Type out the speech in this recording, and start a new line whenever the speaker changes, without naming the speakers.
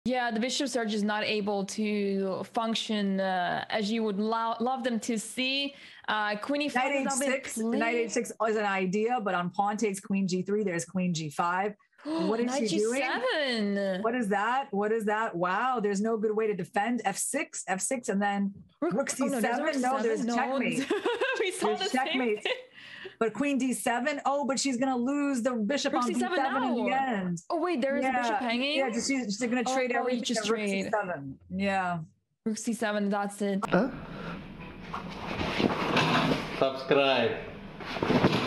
Yeah, the bishops are just not able to function as you would love them to see. Queen e5
Knight
has now been
h6.
played.
Knight h6 is an idea, but on pawn takes queen g3, there's queen g5. What is
Knight
she doing?
g7.
What is that? What is that? Wow, there's no good way to defend. F6, F6, and then rook c7. No, there's checkmate.
We saw the checkmate.
But queen d7. Oh, but she's going to lose the bishop
rook
on
c7
b7 in the end.
Oh, wait, there is a bishop hanging?
Yeah, she's going to trade everything.
Just
rook
trade.
c7. Yeah.
Rook c7, that's it.
Subscribe.